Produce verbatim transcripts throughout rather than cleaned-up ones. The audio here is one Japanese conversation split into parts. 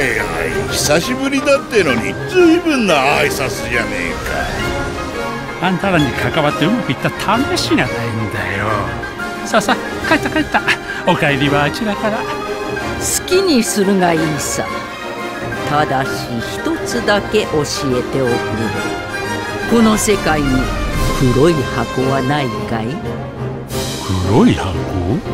いはい、久しぶりだってのに随分な挨拶じゃねえか。 あんたらに関わってうまくいった試しがないんだよ。さあさあ、帰った帰った。お帰りはあちらから。 好きにするがいいさ。ただし一つだけ教えておくれ。この世界に黒い箱はないかい？ 黒い箱？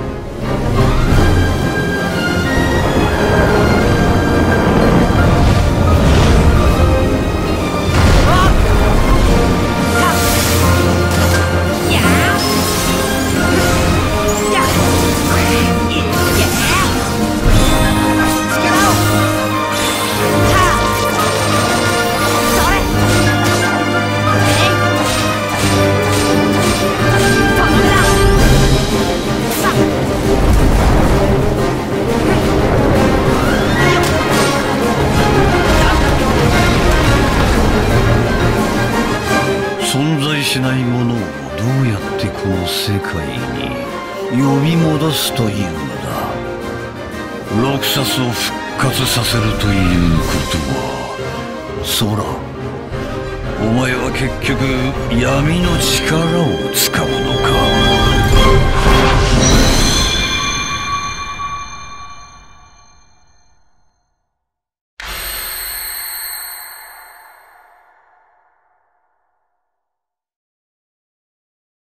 存在しないものをどうやってこの世界に呼び戻すというのだ。ロクサスを復活させるということは、ソラ、お前は結局闇の力を使うのか。